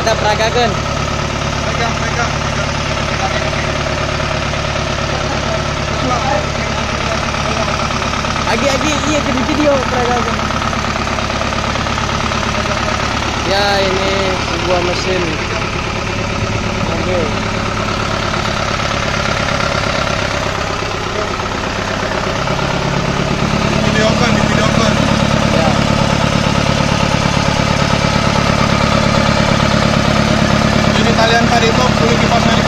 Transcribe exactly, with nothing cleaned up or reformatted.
Kita peragakan. Pegang, pegang, pegang. Agi-agi iya jadi video peragakan. Ya ini sebuah mesin mobil. Videokan, videokan. Ya. Jadi kalian tadi itu perlu kipas